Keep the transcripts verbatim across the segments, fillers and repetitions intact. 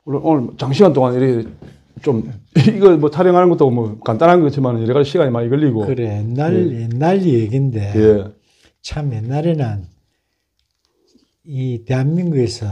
오늘, 오늘 장시간 동안 이렇게 좀 이거 뭐 촬영하는 것도 뭐 간단한 거지만 여러 가지 시간이 많이 걸리고. 그래 옛날 예. 옛날 얘기인데 예. 참 옛날에는 이 대한민국에서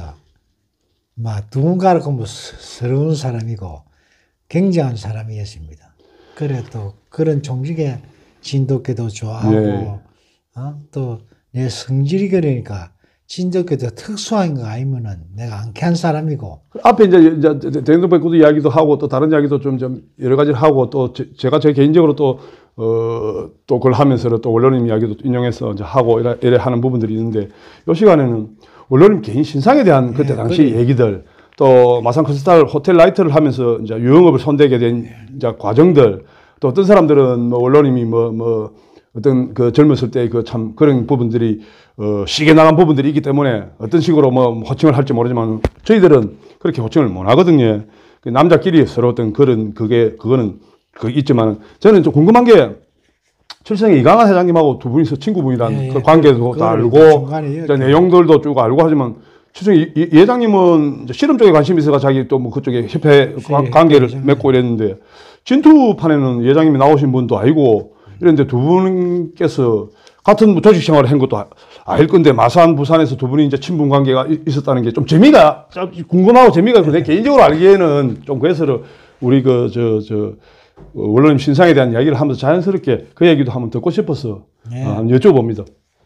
막 누군가를 뭐 서러운 사람이고 굉장한 사람이었습니다. 그래 또 그런 종직의 진돗개도 좋아하고 예. 어? 또 내 성질이 그러니까 진돗개도 특수한 거 아니면은 내가 안쾌한 사람이고. 앞에 이제, 이제 대동백구도 이야기도 하고 또 다른 이야기도 좀, 좀 여러 가지를 하고 또 제, 제가 제 개인적으로 또, 어, 또 그걸 하면서 또 원로님 이야기도 인용해서 이제 하고 이래, 이래 하는 부분들이 있는데 이 시간에는 원로님 개인 신상에 대한 그때 예, 당시 그래. 얘기들 또 마산 크리스탈 호텔 라이트를 하면서 이제 유흥업을 손대게 된 이제 과정들 또 어떤 사람들은 뭐 원로님이 뭐, 뭐 어떤 그 젊었을 때 그 참 그런 부분들이 어 시계 나간 부분들이 있기 때문에 어떤 식으로 뭐 호칭을 할지 모르지만 저희들은 그렇게 호칭을 못 하거든요. 남자끼리 서로 어떤 그런 그게 그거는 그 있지만 저는 좀 궁금한 게 출생의 이강한 회장님하고 두 분이서 친구분이란 예, 예. 그 관계도 다 알고 이제 내용들도 쭉 알고 하지만 출생의 이 회장님은 이제 실험 쪽에 관심이 있어가 자기 또 뭐 그쪽에 협회 관- 관계를 맺고 이랬는데 진투판에는 회장님이 나오신 분도 아니고 이런데 두 분께서 같은 조직 생활을 한 것도 알 건데 마산 부산에서 두 분이 이제 친분 관계가 있었다는 게 좀 재미가 좀 궁금하고 재미가 있고 내 개인적으로 알기에는 좀 그래서 우리 그 저 저 원로님 신상에 대한 이야기를 하면서 자연스럽게 그 얘기도 한번 듣고 싶어서 네. 어, 한번 여쭤봅니다.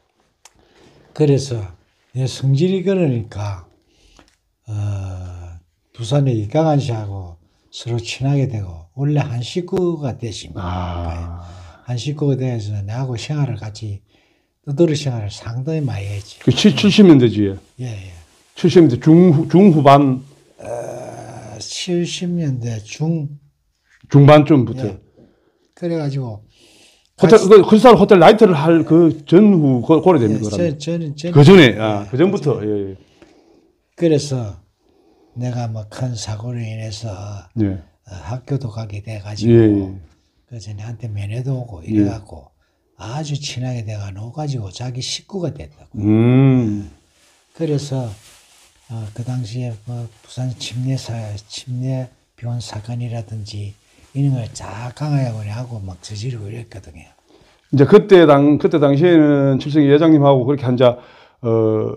그래서 내 성질이 그러니까 어, 부산의 이강한 씨하고 서로 친하게 되고 원래 한 식구가 되십니다. 아. 한 식구가 돼서 나하고 생활을 같이 떠돌이 생활을 상당히 많이 했지. 그 칠십 년대지. 예, 예. 칠십 년대 중 중후반 어, 칠십 년대 중 중반쯤부터. 예. 그래가지고 호텔 그 크리스탈 호텔 라이트를 할 그 전후 그 고려 됩니까? 저, 저는 전, 그 전에 아, 그 전부터 예, 예. 그래서 내가 뭐 큰 사고로 인해서 예. 어, 학교도 가게 돼가지고 예, 예. 그래서 내한테 면회도 오고 이래갖고 아주 친하게 돼가 놓가지고 자기 식구가 됐다고. 음. 그래서 어, 그 당시에 뭐 부산 침례사 침례 병원 사건이라든지 이런 걸 쫙 강하게 하고 막 저지르고 이랬거든요. 이제 그때 당 그때 당시에는 칠성이 회장님하고 그렇게 한자 어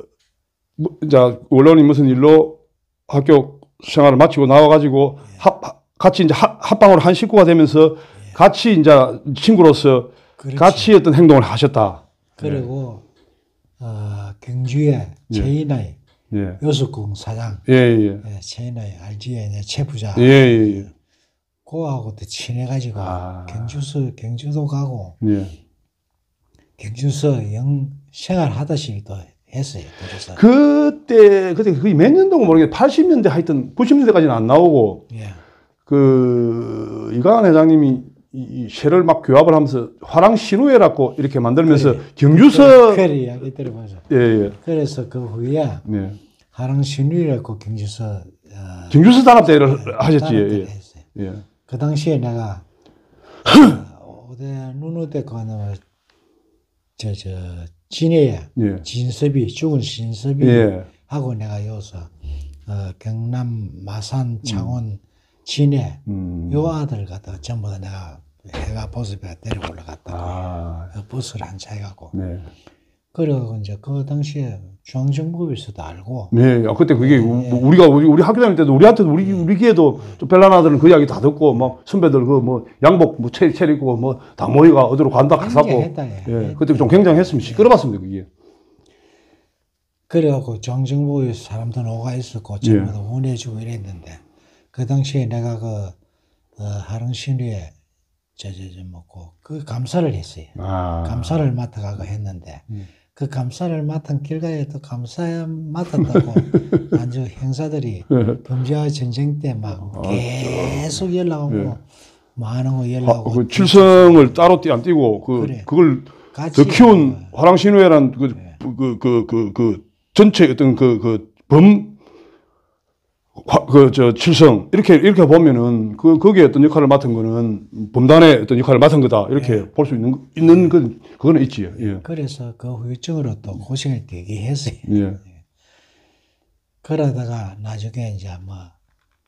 뭐, 이제 원로님 무슨 일로 학교 생활을 마치고 나와가지고 예. 합 같이 이제 합, 합방으로 한 식구가 되면서 예. 같이 이제 친구로서 그렇지. 같이 어떤 행동을 하셨다. 그리고 어, 경주에 예. 최인아의 예. 요수궁 사장, 예, 예. 예, 최인아의 알지에 이제 최부자, 예, 예, 예. 그하고도 친해가지고 아. 경주서 경주도 가고 예. 경주서 영 생활하다시피 또 했어요. 그래서 그때 그때 그게 몇 년도인가 모르겠는데 팔십 년대 하여튼 구십 년대까지는 안 나오고 예, 그 이강한 회장님이 이, 이 쉐를 막 교합을 하면서 화랑 신우회라고 이렇게 만들면서 그래. 경주서 그래 이야기 들어봐서 예, 예. 그래서 그 후에 네. 하랑신우라고 경주서 어, 경주서 단합대회를 하셨지. 단합대회를 예, 했어요. 예. 예. 그 당시에 내가 어, 어디 눈오대 가는 저저 진해에 예. 진섭이 죽은 진섭이 예. 하고 내가 여기서 어, 경남 마산 창원 진해 음. 요 아들 갖다 전부 다 내가 해가 버스에 데리고 올라갔다고 아. 그 버스를 한 차 해갖고 네. 그리고 이제 그 당시에 중앙정보에서도 알고 네. 아, 그때 그게 우- 예. 우리가 우리, 우리 학교 다닐 때도 우리한테도 우리 우리기에도 또 벨라나들은 그 이야기 다 듣고 막 선배들 그 뭐 양복 뭐채 채리고 뭐 다 모이가 어디로 간다 가사고 굉장했다, 예. 예. 그때 좀 굉장했으면 시끄러웠습니다 그게. 그래갖고 중앙정보에서 사람도 녹아 있었고 전부 다 원해주고 이랬는데 그 당시에 내가 그 어, 하릉신위에 저저저 뭐고 그 감사를 했어요. 아. 감사를 맡아가고 했는데 음. 그 감사를 맡은 결과에 또 감사 맡았다고 아주 형사들이 범죄와 전쟁 때 막 계속 연락하고 네. 많은 거 아, 연락하고 그 칠성을 따로 띄 안 띄고 그 그래. 그걸 같이 더 키운 뭐, 화랑신우회란 그 그 그 그 그 전체 어떤 그 그 범 그 저 칠성 이렇게 이렇게 보면은 그 거기에 어떤 역할을 맡은 거는 범단의 어떤 역할을 맡은 거다 이렇게 볼 수 있는 있는 그 그거는 있지요. 예. 그래서 그 후유증으로 또 고생을 되게 했어요. 예. 그러다가 나중에 이제 뭐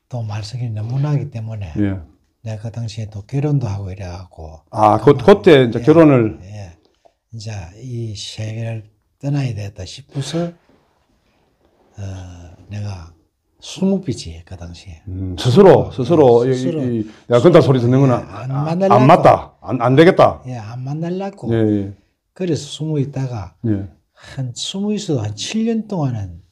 또 말썽이 너무 나기 때문에 예. 내가 그 당시에 또 결혼도 하고 이래갖고 아, 그, 그때 이제 예, 결혼을 예. 이제 이 세계를 떠나야 되겠다 싶어서 어, 내가 스무비지 그 당시에 음, 스스로 스스로, 예, 이, 스스로 이, 이, 내가 그딴 소리 듣는 거는 안 아, 만나려고. 안 맞다. 안, 안 되겠다. 예, 안 만날라고 예, 예. 그래서 숨어 있다가 예. 한 숨어 있어도 한 칠 년 동안은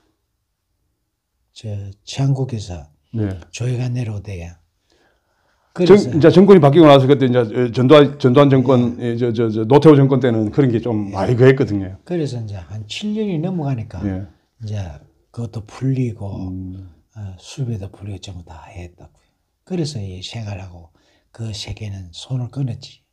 저 치안국에서 예. 조회가 내려오대요. 정, 그래서 이제 정권이 바뀌고 나서 그때 이제 전두환, 전두환 정권, 예. 저, 저, 저, 노태우 정권 때는 그런 게 좀 많이 그랬거든요. 그래서 이제 한 칠 년이 넘어가니까 예. 이제 그것도 풀리고 음. 어, 수비도 풀리고 전부 다 했다고요. 그래서 이 생활하고 그 세계는 손을 끊었지.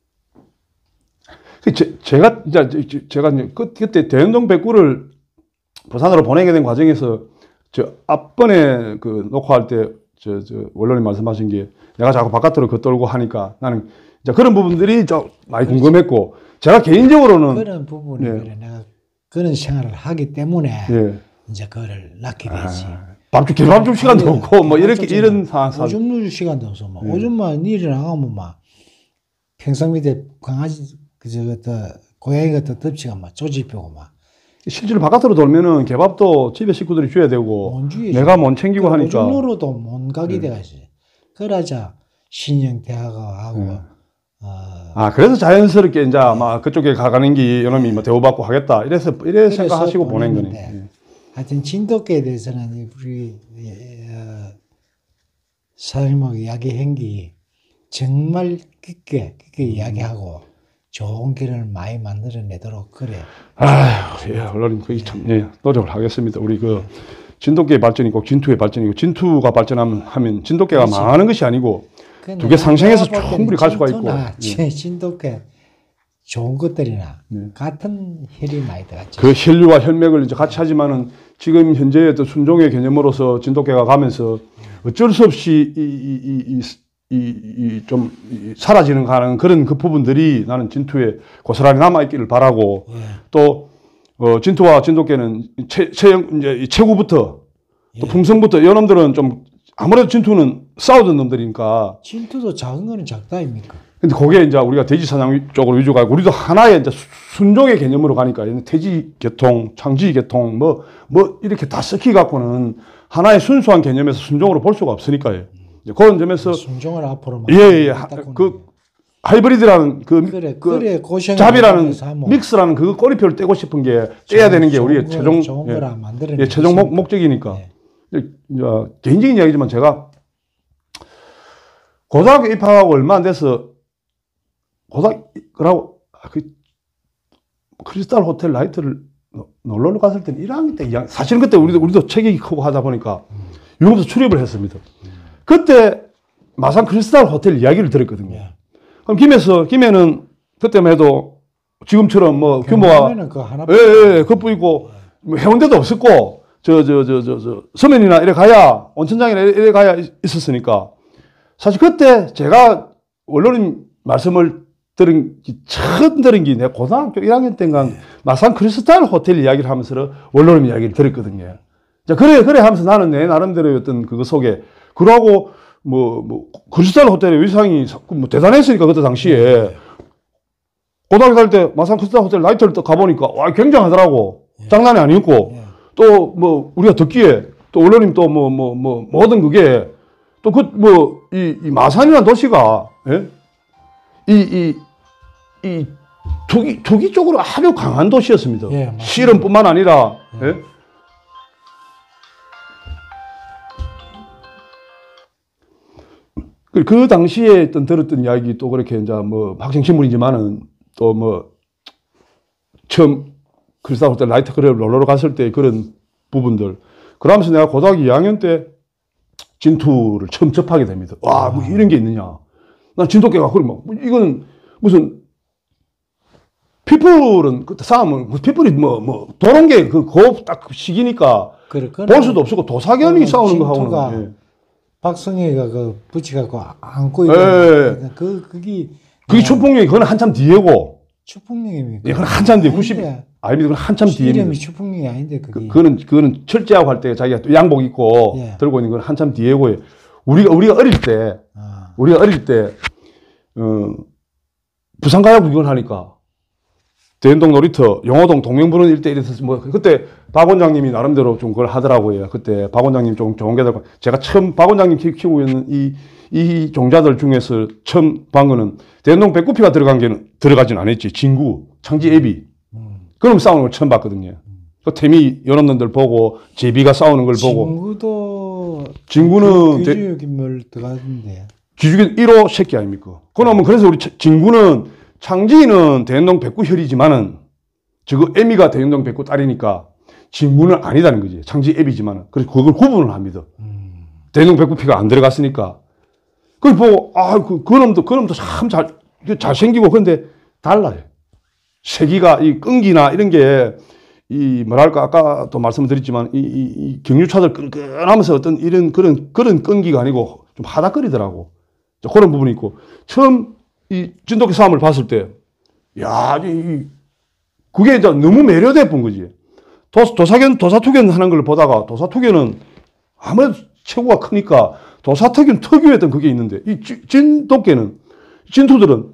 그 제, 제가 이제 제가 이제 그, 그때 대연동 백구를 부산으로 보내게 된 과정에서 저 앞번에 그 녹화할 때 저, 저 원로님 말씀하신 게 내가 자꾸 바깥으로 겉돌고 하니까 나는 이제 그런 부분들이 좀 많이 그렇지. 궁금했고 제가 개인적으로는 그런 부분이 예. 그래 내가 그런 생활을 하기 때문에 예. 이제 그거를 낳게 되지. 아, 밥줄 개밥 줄 시간도 아니, 없고 뭐 이렇게 개밥 이런 상황 오줌 누줄 시간도 없어. 뭐. 예. 오줌만 일이 나가면 막 평상 밑에 강아지 그저 같은 고양이 같은 덮치가 막 조집히고 막. 실제로 바깥으로 돌면은 개밥도 집에 식구들이 줘야 되고 못 주겠지. 내가 못 챙기고 그 하니까 오줌노로도 못 가게 예. 돼가지. 그러자 신형 대학하고 예. 어, 아 그래서 자연스럽게 이제 아마 그쪽에 가가는 게 이놈이 뭐 대우받고 하겠다 이래서 이래 그래서 생각하시고 보낸 거네. 보냈는데 예. 하여튼 진돗개에 대해서는 우리 어, 사장님하고 이야기한 게 정말 깊게 깊게 이야기하고 좋은 길을 많이 만들어내도록 그래. 아휴, 예, 언론님 거기 참 예, 노력을 하겠습니다. 우리 그 진돗개의 발전이 꼭 진투의 발전이고 진투가 발전하면 하면 진돗개가 그렇지. 망하는 것이 아니고 그 두 개 상생해서 내가 볼 때는 충분히 갈 수가 있고. 진토나 예. 진돗개 좋은 것들이나 예. 같은 혈이 많이 들어갔죠. 그 혈류와 혈맥을 이제 같이 하지만은 지금 현재의 어떤 순종의 개념으로서 진돗개가 가면서 어쩔 수 없이 이, 이, 이, 이, 이, 이 좀 사라지는 가는 그런 그 부분들이 나는 진투에 고스란히 남아있기를 바라고 예. 또 어, 진투와 진돗개는 최, 최, 이제 체구부터 또 예. 품성부터 이놈들은 좀 아무래도 진투는 싸우던 놈들이니까 진토도 작은 거는 작다 아닙니까? 근데 그게 이제 우리가 돼지 사냥 쪽으로 위주가 아니고 우리도 하나의 이제 순종의 개념으로 가니까 돼지 계통, 창지 계통 뭐, 뭐 이렇게 다 섞이 갖고는 하나의 순수한 개념에서 순종으로 볼 수가 없으니까요. 이제 그런 점에서 순종을 앞으로 예, 예, 하, 그 하이브리드라는 그, 그래, 그 그래, 고생을 잡이라는 하면서 하면 믹스라는 그 꼬리표를 떼고 싶은 게 떼야 되는 게 우리의 좋은 최종 좋은 예, 거라 만들어내는 예, 최종 목, 것이니까. 목적이니까. 예. 이제 개인적인 이야기지만 제가 고등학교 입학하고 얼마 안 돼서 고등학교라고 그 크리스탈 호텔 라이트를 놀러 갔을 때는 일 학년 때 이 학년, 사실은 그때 우리도 우리도 체격이 크고 하다 보니까 유럽에서 출입을 했습니다. 그때 마산 크리스탈 호텔 이야기를 들었거든요. 예. 그럼 김에서 김에는 그때만 해도 지금처럼 뭐 규모가 경남에는 그 하나 예, 예, 예, 그뿐이고 뭐 해운대도 없었고 저 저 저 저 저 서면이나 이래 가야 온천장이나 이래, 이래 가야 있었으니까 사실 그때 제가 원로님 말씀을 들은 처음 들은 게 내가 고등학교 일 학년 때인가 네. 마산 크리스탈 호텔 이야기를 하면서 원로님 이야기를 들었거든요. 자 그래 그래 하면서 나는 내 나름대로의 어떤 그거 속에 그러고 뭐 뭐 크리스탈 호텔의 위상이 뭐 대단했으니까 그때 당시에 네. 고등학교 살 때 마산 크리스탈 호텔 라이트를 또 가보니까 와 굉장하더라고. 예. 장난이 아니었고 예. 또 뭐 우리가 듣기에 또 원로님 또 뭐 뭐 뭐 모든 그게 또 그 뭐 이 이 마산이라는 도시가 예? 이 이 이 투기 투기 쪽으로 아주 강한 도시였습니다. 예, 맞습니다. 실험뿐만 아니라 예. 예? 그, 그 당시에 어떤 들었던 이야기 또 그렇게 이제 뭐 학생 신문이지만은 또 뭐 처음 크리스탈 호텔 라이트 클럽 놀러 갔을 때 그런 부분들 그러면서 내가 고등학교 이 학년 때 진투를 처음 접하게 됩니다. 와, 뭐 이런 게 있느냐. 난 진돗개가 그러면 뭐 이거는 무슨 피플은 그때 싸움은 피플이 뭐 뭐 도는 게 그 고 딱 시기니까 그래, 볼 수도 없었고 도사견이 싸우는 거 진투가 하고는 예. 박성희가 그 붙여갖고 안고 예. 있는 그 그게 그게 초폭력이 그건 한참 뒤에고 추풍령입니까? 예, 그건 한참 뒤에 구십 아닌데, 아닙니다. 그건 한참 뒤에. 이름이 추풍령이 아닌데 그게. 그, 그거는 그거는 철제하고 할 때 자기가 또 양복 입고 예. 들고 있는 건 한참 뒤에고요. 우리가 우리가 어릴 때 아. 우리가 어릴 때 어, 부산가요 구경을 하니까 대연동 놀이터, 영호동 동명부른 일대 이래서 뭐 그때 박 원장님이 나름대로 좀 그걸 하더라고요. 그때 박 원장님 좀 좋은 게 되고 제가 처음 박 원장님 키우고 있는 이 이 종자들 중에서 처음 본 거는 대연동 백구피가 들어간 게는 들어가진 않았지. 진구, 창지 애비. 음. 그럼 싸우는 걸 처음 봤거든요. 음. 그 태미 여러 놈들 보고 제비가 싸우는 걸 보고. 진구도 진구는 귀주역인물 들어가는데. 귀주역 일 호 새끼 아닙니까? 그러면 그래서 우리 진구는 창지는 대연동 백구 혈이지만은 저거 애미가 대연동 백구 딸이니까 진구는 아니다는 거지. 창지 애비지만은. 그래서 그걸 구분을 합니다. 음. 대연동 백구 피가 안 들어갔으니까. 그걸 보고, 아, 그, 그 놈도, 그 놈도 참 잘, 잘생기고, 그런데 달라요. 세기가, 이 끈기나 이런 게, 이, 뭐랄까, 아까도 말씀을 드렸지만, 이, 이, 이 경유차들 끈끈하면서 어떤 이런, 그런, 그런 끈기가 아니고, 좀 하닥거리더라고. 그런 부분이 있고, 처음 이 진돗개 싸움을 봤을 때, 야, 이, 그게 이제 너무 매료돼 본 거지. 도, 도사견, 도사투견 하는 걸 보다가, 도사투견은 아무래도 체구가 크니까, 도사특유는 특유했던 그게 있는데, 이 진돗개는, 진투들은,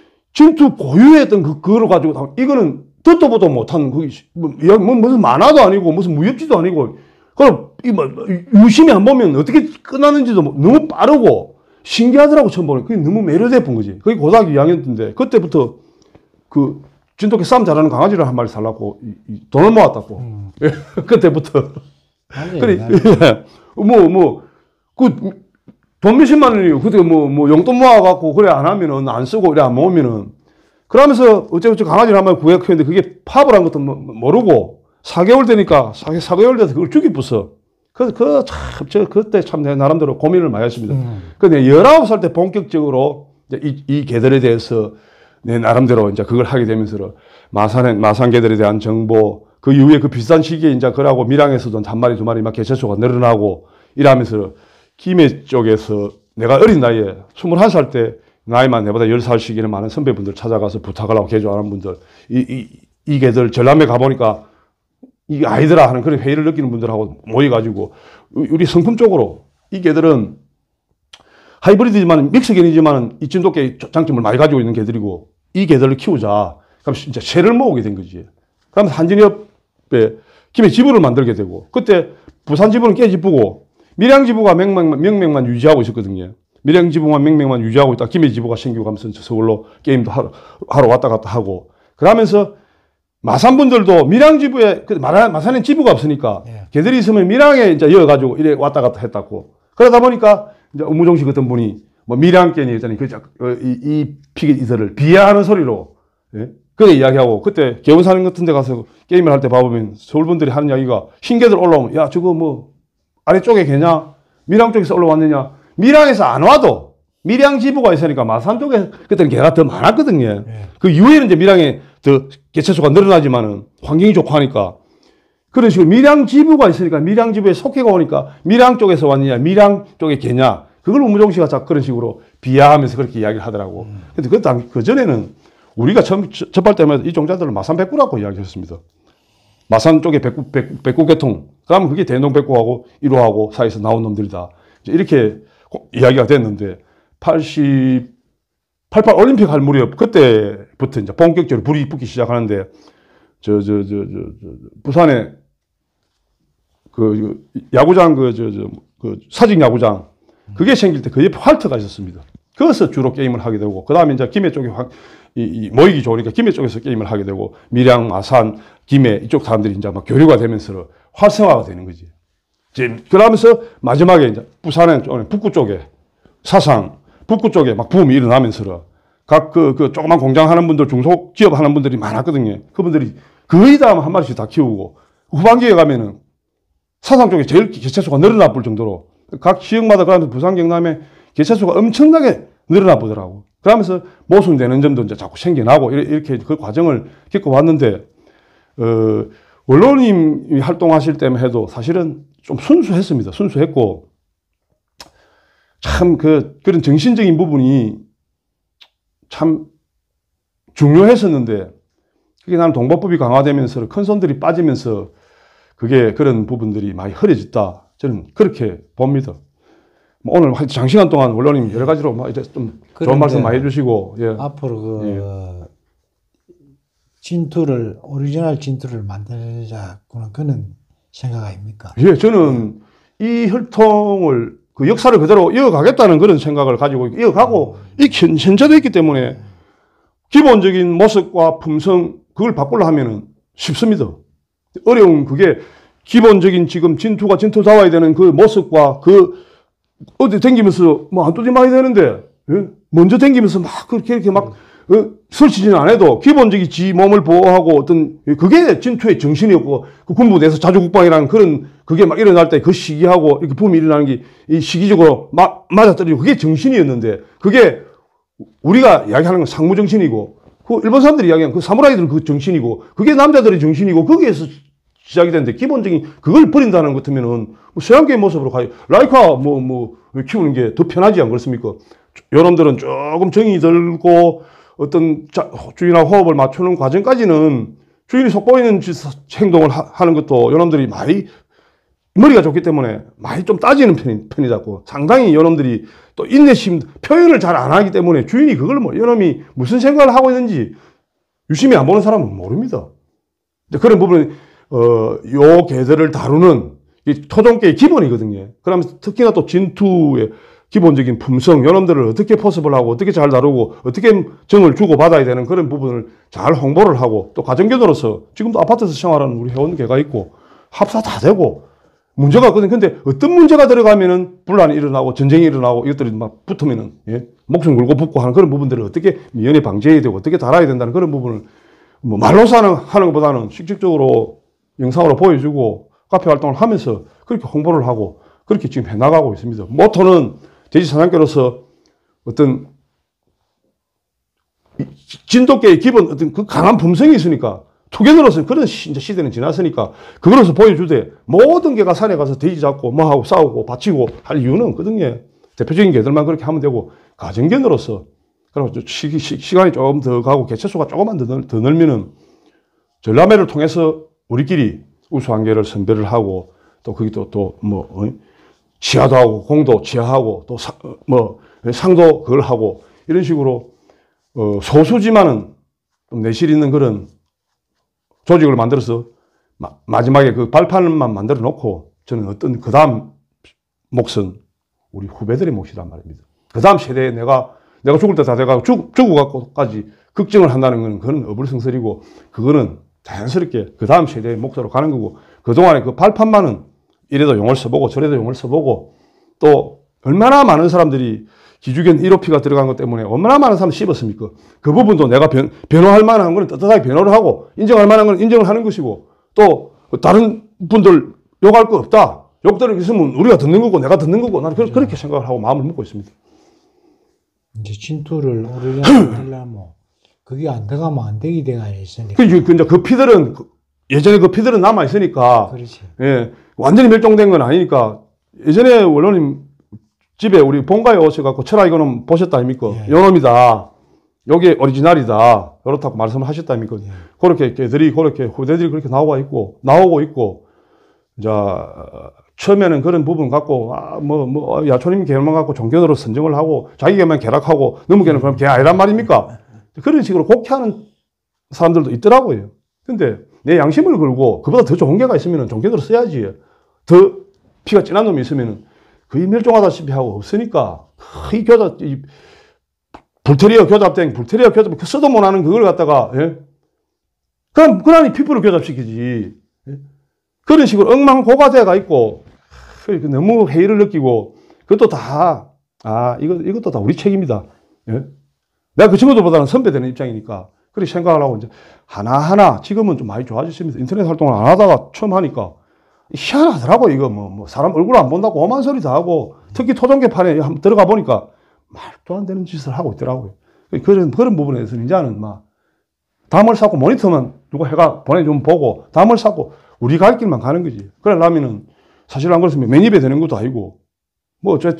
진투 고유했던 그, 그거를 가지고, 이거는 듣도 보도 못한, 그, 뭐, 뭐, 무슨 만화도 아니고, 무슨 무협지도 아니고, 그럼, 이 뭐, 유심히 안 보면 어떻게 끝나는지도 너무 빠르고, 신기하더라고, 처음 보니. 그게 너무 매료돼 본 거지. 그게 고등학교 이 학년 때인데, 그때부터 그, 진돗개 싸움 잘하는 강아지를 한 마리 살라고, 이, 이 돈을 모았다고. 음. 그때부터. 아니, 그래, 예. 뭐, 뭐, 그, 돈 몇십만 원이요. 그때 뭐, 뭐, 용돈 모아갖고, 그래, 안 하면은, 안 쓰고, 그래, 안 모으면은. 그러면서, 어쩌고저쩌 강아지를 한 마리 구해왔는데, 그게 파업을 한 것도 모르고, 사 개월 되니까, 사 개월 돼서 그걸 죽이 부숴. 그래서, 그, 참, 저, 그때 참, 내 나름대로 고민을 많이 했습니다. 음. 근데, 열아홉 살 때 본격적으로, 이제 이, 이 개들에 대해서, 내 나름대로 이제 그걸 하게 되면서, 마산에, 마산 개들에 대한 정보, 그 이후에 그 비슷한 시기에 이제 그러고, 밀양에서도 한 마리, 두 마리 막 개체수가 늘어나고, 이러면서, 김해 쪽에서 내가 어린 나이에 스물한 살 때 나이만 내보다 열 살씩이나 많은 선배분들 찾아가서 부탁을 하고 개조하는 분들 이, 이, 이 개들 전남에 가보니까 이게 아니더라 하는 그런 회의를 느끼는 분들하고 모여가지고 우리 성품 쪽으로 이 개들은 하이브리드지만 믹스견이지만 이 진돗개 장점을 많이 가지고 있는 개들이고 이 개들을 키우자. 그럼 진짜 새를 모으게 된 거지. 그러면 한진협에 김해 지부를 만들게 되고 그때 부산 지부는 깨지부고 밀양지부가 명맥만, 명맥만 유지하고 있었거든요. 밀양지부만 명맥만 유지하고 있다. 김해지부가 생기고 가면서 서울로 게임도 하러, 하러 왔다 갔다 하고. 그러면서 마산분들도 밀양지부에, 마산엔 지부가 없으니까 예. 걔들이 있으면 밀양에 이제 이어가지고 이래 왔다 갔다 했다고. 그러다 보니까 이제 우무종씨 같은 분이 뭐 밀양견이 있잖아요. 그, 이, 이 피기들을 비하하는 소리로. 예? 그게 이야기하고 그때 개원사님 같은 데 가서 게임을 할 때 봐보면 서울분들이 하는 이야기가 흰개들 올라오면 야, 저거 뭐 아래쪽에 개냐? 밀양 쪽에서 올라왔느냐? 밀양에서 안 와도 밀양 지부가 있으니까 마산 쪽에 그때는 개가 더 많았거든요. 네. 그 이후에는 이제 밀양에 더 개체수가 늘어나지만은 환경이 좋고 하니까 그런 식으로 밀양 지부가 있으니까 밀양 지부에 속해가 오니까 밀양 쪽에서 왔느냐? 밀양 쪽에 개냐? 그걸 우무종 씨가 자꾸 그런 식으로 비하하면서 그렇게 이야기를 하더라고. 음. 근데 그, 그 전에는 우리가 처음 접할 때마다 이 종자들을 마산 백구라고 이야기했습니다. 마산 쪽에 백구, 백구, 백구 계통. 그러면 그게 대연동 백구하고 일 호하고 사이에서 나온 놈들이다. 이렇게 이야기가 됐는데, 팔십, 팔십팔 올림픽 할 무렵, 그때부터 이제 본격적으로 불이 붙기 시작하는데, 저, 저, 저, 저, 저 부산에 그 야구장, 그, 저, 저, 그 사직 야구장, 그게 생길 때 그 옆에 활터가 있었습니다. 거기서 주로 게임을 하게 되고, 그 다음에 이제 김해 쪽에 확, 이, 이 모이기 좋으니까 김해 쪽에서 게임을 하게 되고, 밀양, 마산, 김해 이쪽 사람들이 이제 막 교류가 되면서 활성화가 되는 거지. 이제 그러면서 마지막에 이제 부산에 북구 쪽에 사상 북구 쪽에 막 부음이 일어나면서 각 그 그 조그만 공장 하는 분들 중소기업 하는 분들이 많았거든요. 그분들이 거의 다 한 마리씩 다 키우고 후반기에 가면은 사상 쪽에 제일 개체수가 늘어나 볼 정도로 각 지역마다 그러면서 부산 경남에 개체수가 엄청나게 늘어나 보더라고. 그러면서 모순되는 점도 이제 자꾸 생겨나고 이렇게 그 과정을 겪어왔는데 어, 원로님이 활동하실 때만 해도 사실은 좀 순수했습니다. 순수했고 참 그 그런 정신적인 부분이 참 중요했었는데 특히 나는 동법법이 강화되면서 큰 손들이 빠지면서 그게 그런 부분들이 많이 흐려졌다. 저는 그렇게 봅니다. 뭐 오늘 장시간 동안 원로님 여러 가지로 막 이제 좀 좋은 말씀 많이 해주시고, 예. 앞으로 그 예. 진투를, 오리지널 진투를 만들자고는 그런 생각 아닙니까? 예, 저는 이 혈통을 그 역사를 그대로 이어가겠다는 그런 생각을 가지고 이어가고 이 현, 현재도 있기 때문에 기본적인 모습과 품성 그걸 바꾸려 하면은 쉽습니다. 어려운 그게 기본적인 지금 진투가 진투다워야 되는 그 모습과 그 어디 댕기면서 뭐 한두디 많이 되는데 예? 먼저 댕기면서 막 그렇게 이렇게 막 어, 설치지는 안 해도 기본적인 지 몸을 보호하고 어떤 그게 진투의 정신이었고 그 군부대에서 자주국방이라는 그런 그게 막 일어날 때 그 시기하고 이렇게 붐이 일어나는 게 이 시기적으로 마, 맞아떨어지고 그게 정신이었는데 그게 우리가 이야기하는 건 상무 정신이고 그 일본 사람들이 이야기하는 그 사무라이들 그 정신이고 그게 남자들의 정신이고 거기에서 시작이 되는데 기본적인 그걸 버린다는 것 같으면은 뭐 서양계의 모습으로 가요. 라이카 뭐, 뭐 키우는 게 더 편하지 안 그렇습니까? 여러분들은 조금 정이 들고 어떤 자, 주인과 호흡을 맞추는 과정까지는 주인이 속보이는 행동을 하, 하는 것도 여러분들이 많이 머리가 좋기 때문에 많이 좀 따지는 편이, 편이다고 상당히 여러분들이 또 인내심 표현을 잘 안 하기 때문에 주인이 그걸 뭐 여러분이 무슨 생각을 하고 있는지 유심히 안 보는 사람은 모릅니다. 그런 부분은 어, 요 개들을 다루는 이 토종계의 기본이거든요. 그러면서 특히나 또 진투의 기본적인 품성, 여러분들을 어떻게 포섭을 하고 어떻게 잘 다루고 어떻게 정을 주고 받아야 되는 그런 부분을 잘 홍보를 하고 또 가정교도로서 지금도 아파트에서 생활하는 우리 회원계가 있고 합사 다 되고 문제가 없거든요. 근데 어떤 문제가 들어가면은 분란이 일어나고 전쟁이 일어나고 이것들이 막 붙으면은 예? 목숨 걸고 붙고 하는 그런 부분들을 어떻게 미연에 방지해야 되고 어떻게 달아야 된다는 그런 부분을 뭐 말로서 하는, 하는 것보다는 실질적으로 영상으로 보여주고 카페 활동을 하면서 그렇게 홍보를 하고 그렇게 지금 해나가고 있습니다. 모토는 돼지 사냥개로서 어떤 진돗개의 기본 어떤 그 강한 품성이 있으니까 투게더로서는 그런 시, 이제 시대는 지났으니까 그거로서 보여주되 모든 개가 산에 가서 돼지 잡고 뭐하고 싸우고 바치고 할 이유는 없거든요. 대표적인 개들만 그렇게 하면 되고 가정견으로서 그리고 시, 시, 시간이 조금 더 가고 개체수가 조금만 더, 더 늘면은 전람회를 통해서 우리끼리 우수한 개를 선별을 하고 또 거기도 또 뭐 어? 지하도 하고 공도 지하하고 또 뭐 상도 그걸 하고 이런 식으로 어, 소수지만은 좀 내실 있는 그런 조직을 만들어서 마, 마지막에 그 발판만 만들어 놓고 저는 어떤 그 다음 몫은 우리 후배들의 몫이란 말입니다. 그 다음 세대에 내가 내가 죽을 때 다 돼가고 죽, 죽어갖고까지 걱정을 한다는 건 그건 어불성설이고 그거는 자연스럽게 그 다음 세대의 몫으로 가는 거고 그동안에 그 발판만은 이래도 용을 써보고 저래도 용을 써보고 또 얼마나 많은 사람들이 기주견 일 호피가 들어간 것 때문에 얼마나 많은 사람이 씹었습니까? 그 부분도 내가 변, 변호할 만한 건 떳떳하게 변호를 하고 인정할 만한 건 인정을 하는 것이고 또 다른 분들 욕할 거 없다. 욕들을 있으면 우리가 듣는 거고 내가 듣는 거고 나는 그렇죠. 그렇게 생각을 하고 마음을 먹고 있습니다. 이제 진투를 오르려면 그게 안 들어가면 안 되기 때가 있으니까. 그, 그, 이제 그 피들은 예전에 그 피들은 남아 있으니까 그렇지. 예, 완전히 멸종된 건 아니니까 예전에 원로님 집에 우리 본가에 오셔갖고 철아 이거는 보셨다 아닙니까? 예. 요놈이다. 요게 오리지널이다. 요렇다고 말씀을 하셨다 아닙니까? 예. 그렇게 개들이 그렇게 후대들이 그렇게 나오고 있고 나오고 있고 자 처음에는 그런 부분 갖고 아, 뭐, 뭐 야초님 개만 갖고 종견으로 선정을 하고 자기 개만 개락하고 너무 개는 그럼 개 아니란 말입니까? 그런 식으로 곡해하는 사람들도 있더라고요. 근데 내 양심을 걸고 그보다 더 좋은 개가 있으면 종견으로 써야지. 더 피가 진한 놈이 있으면 거의 멸종하다시피 하고 없으니까 이 교잡 이 불테리어 교잡된 불테리어 교잡 써도 못하는 그걸 갖다가 예? 그럼 그러니 피부를 교잡시키지. 예? 그런 식으로 엉망고가대가 있고 너무 회의를 느끼고 그것도 다 아 이거 이것도 다 우리 책임이다. 예? 내가 그 친구들보다는 선배되는 입장이니까 그렇게 생각을 하고 이제 하나하나 지금은 좀 많이 좋아졌습니다. 인터넷 활동을 안 하다가 처음 하니까 희한하더라고. 이거 뭐, 뭐 사람 얼굴 안 본다고 험한 소리 다 하고 특히 토종개판에 한번 들어가 보니까 말도 안 되는 짓을 하고 있더라고요. 그런 그런 부분에서 이제는 막 담을 쌓고 모니터만 누가 해가 보내주면 보고 담을 쌓고 우리 갈 길만 가는 거지. 그러려면은 사실 안 그렇으면 맨입에 되는 것도 아니고 뭐 어째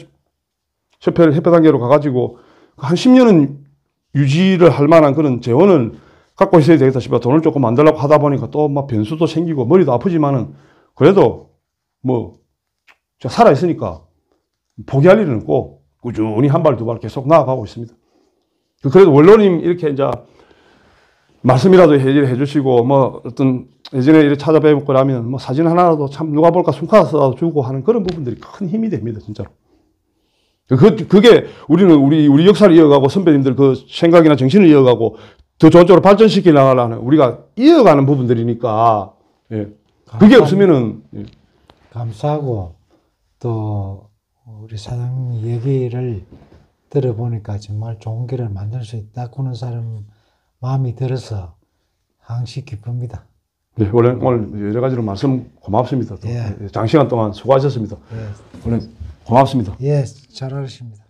협회 협회 단계로 가가지고 한 십 년은 유지를 할 만한 그런 재원을 갖고 있어야 되겠다 싶어 돈을 조금 안 달라고 하다 보니까 또 막 변수도 생기고 머리도 아프지만은 그래도 뭐 살아있으니까 포기할 일은 없고 꾸준히 한 발 두 발 계속 나아가고 있습니다. 그래도 원로님 이렇게 이제 말씀이라도 해 주시고 뭐 어떤 예전에 이렇게 찾아뵙고 나면 뭐 사진 하나라도 참 누가 볼까 손가락이라도 주고 하는 그런 부분들이 큰 힘이 됩니다, 진짜로. 그, 그게 우리는 우리, 우리 역사를 이어가고 선배님들 그 생각이나 정신을 이어가고 더 좋은 쪽으로 발전시켜 나가려는 우리가 이어가는 부분들이니까, 예. 그게 없으면은. 예. 감사하고 또 우리 사장님 얘기를 들어보니까 정말 좋은 길을 만들 수 있다고는 사람 마음이 들어서 항시 기쁩니다. 네, 오늘, 오늘 여러 가지로 말씀 고맙습니다. 또. 예. 장시간 동안 수고하셨습니다. 예. 오늘 고맙습니다. 예, 잘하십니다.